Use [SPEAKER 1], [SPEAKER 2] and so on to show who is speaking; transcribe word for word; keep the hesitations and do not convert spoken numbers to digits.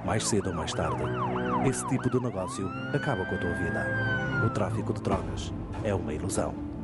[SPEAKER 1] Mais cedo ou mais tarde, esse tipo de negócio acaba com a tua vida. O tráfico de drogas é uma ilusão.